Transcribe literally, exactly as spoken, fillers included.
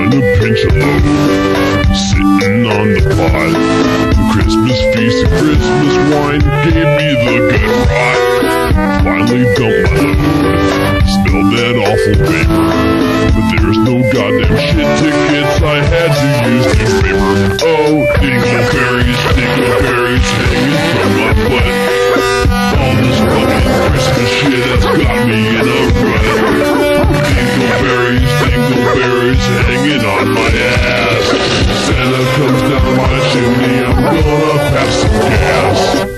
on a pinch of load, sitting on the pot. The Christmas feast and Christmas wine gave me the good rot. Finally dumped my load, spilled that awful paper, but there's no goddamn shit tickets, I had to use newspaper. Oh, dingleberries, dingleberries hanging from my butt. All this fucking Christmas shit has got me in a rut. Dingleberries, dingleberries hanging on my ass. Santa comes down my chimney, I'm gonna pass some gas.